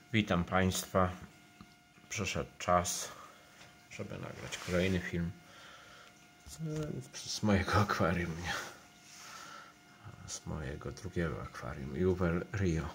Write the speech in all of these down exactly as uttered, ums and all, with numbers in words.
Witam Państwa. Przyszedł czas, żeby nagrać kolejny film z mojego akwarium, nie? Z mojego drugiego akwarium, Juwel Rio.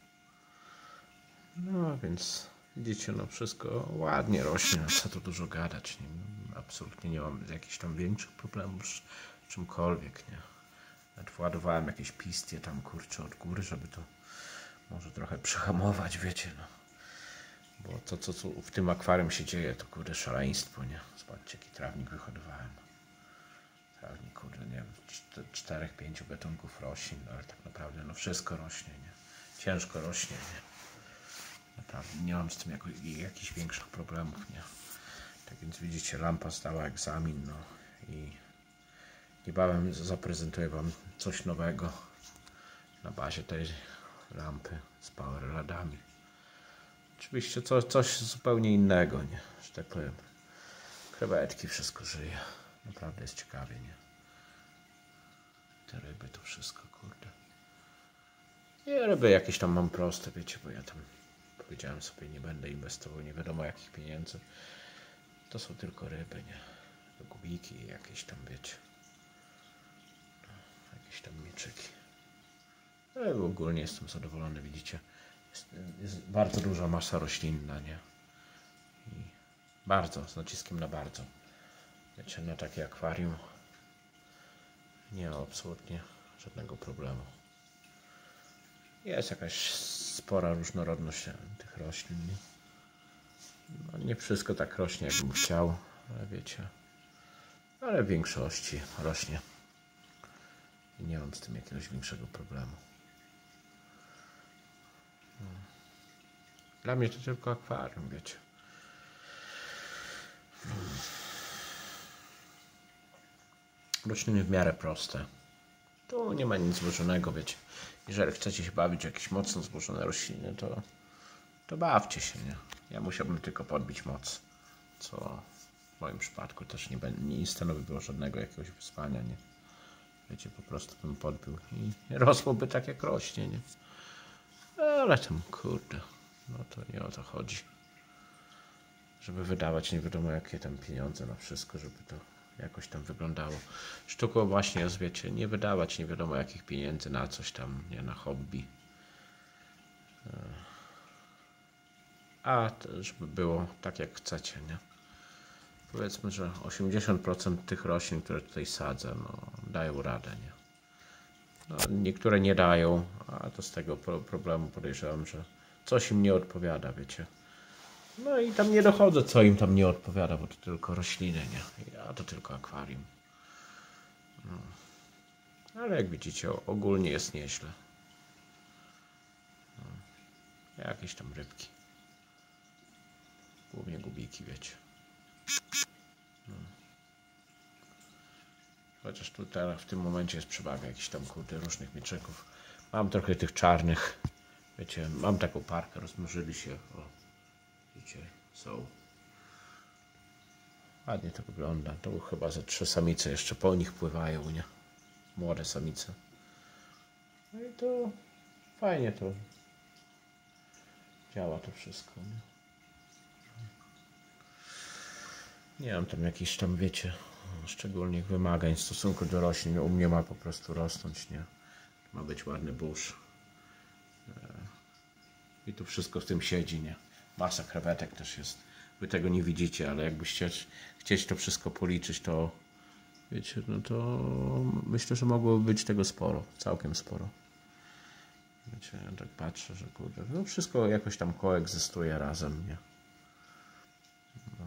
No więc widzicie, no wszystko ładnie rośnie, no co tu dużo gadać, nie? Absolutnie nie mam jakichś tam większych problemów z czymkolwiek, nie? Nawet władowałem jakieś pistie tam, kurczę, od góry, żeby to może trochę przyhamować, wiecie, no. Bo to, co, co w tym akwarium się dzieje, to kurde szaleństwo, nie? Zobaczcie, jaki trawnik wyhodowałem. Trawnik, kurde, nie wiem, czterech, pięciu gatunków roślin, ale tak naprawdę, no wszystko rośnie, nie? Ciężko rośnie, nie? Naprawdę nie mam z tym jako, jakichś większych problemów, nie? Tak więc widzicie, lampa zdała egzamin, no i niebawem zaprezentuję Wam coś nowego na bazie tej lampy z power ladami. Oczywiście coś, coś zupełnie innego, nie? Że tak powiem. Krewetki, wszystko żyje. Naprawdę jest ciekawie, nie? Te ryby, to wszystko, kurde. I ryby jakieś tam mam proste, wiecie, bo ja tam powiedziałem sobie, nie będę inwestował nie wiadomo jakich pieniędzy. To są tylko ryby, nie? Gubiki jakieś tam, wiecie. Jakieś tam mieczyki. Ale ogólnie jestem zadowolony, widzicie. Jest, jest bardzo duża masa roślinna, nie? I bardzo, z naciskiem na bardzo. Wiecie, na takie akwarium nie ma absolutnie żadnego problemu. Jest jakaś spora różnorodność tych roślin. Nie, no, nie wszystko tak rośnie, jakbym chciał, ale wiecie. Ale w większości rośnie. I nie mam z tym jakiegoś większego problemu. Dla mnie to tylko akwarium, wiecie. Rośliny w miarę proste. Tu nie ma nic złożonego, wiecie. Jeżeli chcecie się bawić w jakieś mocno złożone rośliny, to, to bawcie się, nie? Ja musiałbym tylko podbić moc, co w moim przypadku też nie, nie stanowiło żadnego jakiegoś wyzwania, nie? Wiecie, po prostu bym podbił i rosłoby tak jak rośnie, nie? Ale tam, kurde, no to nie o to chodzi. Żeby wydawać nie wiadomo jakie tam pieniądze na wszystko, żeby to jakoś tam wyglądało. Sztuką właśnie jest, wiecie, nie wydawać nie wiadomo jakich pieniędzy na coś tam, nie, na hobby. A to, żeby było tak jak chcecie, nie? Powiedzmy, że osiemdziesiąt procent tych roślin, które tutaj sadzę, no, dają radę, nie? No, niektóre nie dają, a to z tego problemu podejrzewam, że coś im nie odpowiada, wiecie. No i tam nie dochodzę, co im tam nie odpowiada, bo to tylko rośliny, nie? A to tylko akwarium. No. Ale jak widzicie, ogólnie jest nieźle. No. Jakieś tam rybki. Głównie gubiki, wiecie. No. Chociaż tu teraz w tym momencie jest przewaga jakichś tam kurde różnych mieczyków. Mam trochę tych czarnych. Wiecie, mam taką parkę, rozmnożyli się. O, widzicie, są. Ładnie to wygląda. To chyba ze trzy samice jeszcze po nich pływają, nie? Młode samice. No i to fajnie to działa to wszystko, nie? Nie mam tam jakichś tam, wiecie, szczególnych wymagań w stosunku do roślin. U mnie ma po prostu rosnąć, nie? Ma być ładny burz. I tu wszystko w tym siedzi, nie? Masa krewetek też jest. Wy tego nie widzicie, ale jakbyście chcieć to wszystko policzyć, to wiecie, no to myślę, że mogłoby być tego sporo. Całkiem sporo. Wiecie, ja tak patrzę, że kurde, no wszystko jakoś tam koegzystuje razem, nie? No.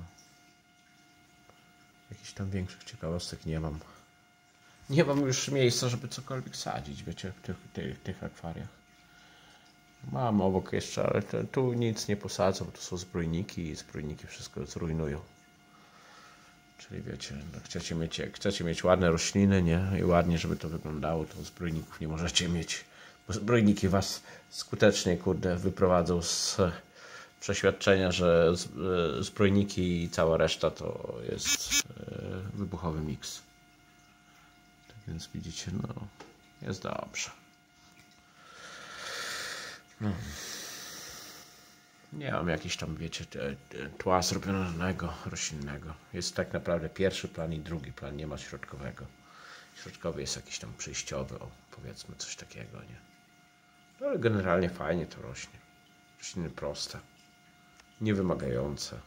Jakichś tam większych ciekawostek nie mam. Nie mam już miejsca, żeby cokolwiek sadzić, wiecie, w tych, tych, tych akwariach. Mam obok jeszcze, ale to, tu nic nie posadzę, bo to są zbrojniki i zbrojniki wszystko zrujnują. Czyli wiecie, no chcecie, mieć, jak chcecie mieć ładne rośliny, nie? I ładnie, żeby to wyglądało, to zbrojników nie możecie mieć. Bo zbrojniki was skutecznie, kurde, wyprowadzą z przeświadczenia, że zbrojniki i cała reszta to jest wybuchowy miks. Tak więc widzicie, no, jest dobrze. No. Nie mam jakiś tam, wiecie, tła zrobionego, roślinnego. Jest tak naprawdę pierwszy plan i drugi plan, nie ma środkowego. Środkowy jest jakiś tam przejściowy, o, powiedzmy coś takiego, nie? No, ale generalnie fajnie to rośnie. Rośliny proste, niewymagające.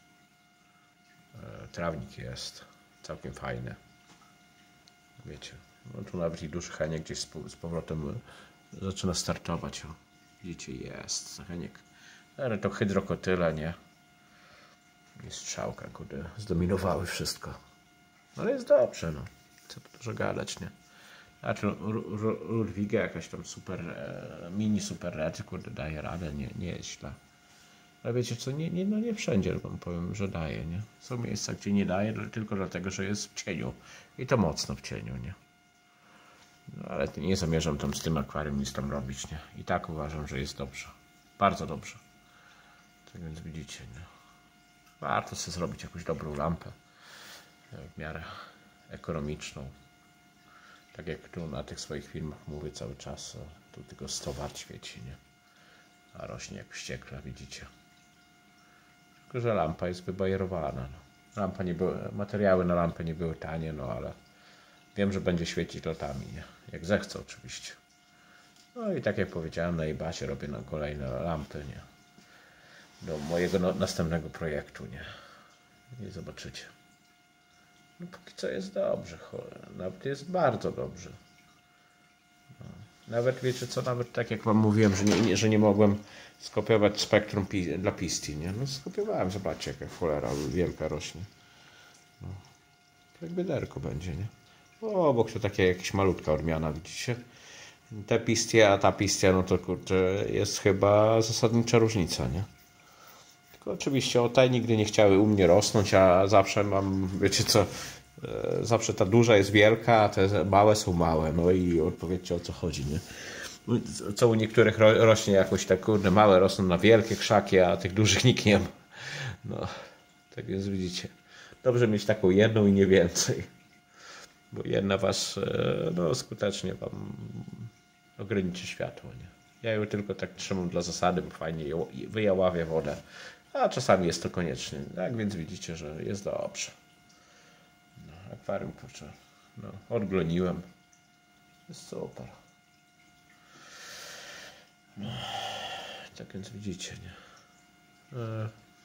E, trawnik jest całkiem fajny. Wiecie, no tu nawet i duży heniek gdzieś z, z powrotem zaczyna startować. O. Widzicie, jest heniek. Ale to hydrokotyle, nie? I strzałka, kurde, zdominowały wszystko. Ale jest dobrze, no. Co tu dużo gadać, nie? Znaczy, Ludwiga jakaś tam super, e, mini super red, kurde, daje radę, nie, nie jest źle. Ale wiecie co, nie, nie, no nie wszędzie wam powiem, że daje, nie? Są miejsca, gdzie nie daje, tylko dlatego, że jest w cieniu. I to mocno w cieniu, nie? No, ale nie zamierzam tam z tym akwarium nic tam robić, nie? I tak uważam, że jest dobrze. Bardzo dobrze. Tak więc widzicie, nie? Warto sobie zrobić jakąś dobrą lampę. W miarę ekonomiczną. Tak jak tu na tych swoich filmach mówię cały czas, tu tylko sto wat świeci, nie? A rośnie jak wściekle, widzicie. Tylko że lampa jest wybajerowana. No. Lampa nie były, materiały na lampę nie były tanie, no ale wiem, że będzie świecić latami, nie? Jak zechcę oczywiście. No i tak jak powiedziałem, na eBacie robię na kolejne lampy, nie? Do mojego no, następnego projektu, nie? I zobaczycie. No póki co jest dobrze, cholera. Nawet jest bardzo dobrze. No. Nawet wiecie co, nawet tak jak wam mówiłem, że nie, nie, że nie mogłem skopiować spektrum pi dla Pisti, nie? No skopiowałem, zobaczcie jaka cholera wielka rośnie. No. Jak biederko będzie, nie? O, obok to takie jakieś malutka odmiana, widzicie? Te pistie, a ta pistia, no to kurczę, jest chyba zasadnicza różnica, nie? Tylko oczywiście o te nigdy nie chciały u mnie rosnąć, a zawsze mam, wiecie co, zawsze ta duża jest wielka, a te małe są małe. No i odpowiedzcie o co chodzi, nie? Co u niektórych ro rośnie jakoś tak, kurde, małe rosną na wielkie krzaki, a tych dużych nikt nie ma. No, tak więc widzicie. Dobrze mieć taką jedną i nie więcej. Bo jedna was, no, skutecznie wam ograniczy światło, nie? Ja ją tylko tak trzymam dla zasady, bo fajnie wyjaławia wodę. A czasami jest to koniecznie. Tak więc widzicie, że jest dobrze. No, akwarium, kurczę, no, odgloniłem. Jest super. No, tak więc widzicie, nie? E,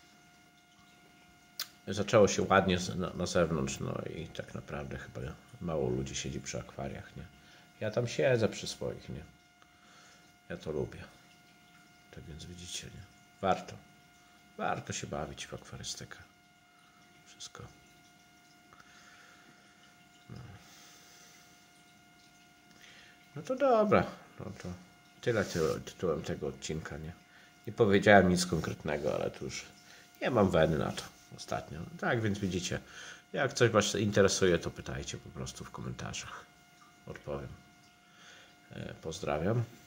zaczęło się ładnie na, na zewnątrz, no i tak naprawdę chyba mało ludzi siedzi przy akwariach, nie? Ja tam siedzę przy swoich, nie? Ja to lubię. Tak więc widzicie, nie? Warto. Warto się bawić w akwarystykę. Wszystko. No, no to dobra. No to tyle tytułem tego odcinka, nie? Nie powiedziałem nic konkretnego, ale tu już nie mam weny na to ostatnio. Tak więc widzicie, jak coś was interesuje, to pytajcie po prostu w komentarzach. Odpowiem. Pozdrawiam.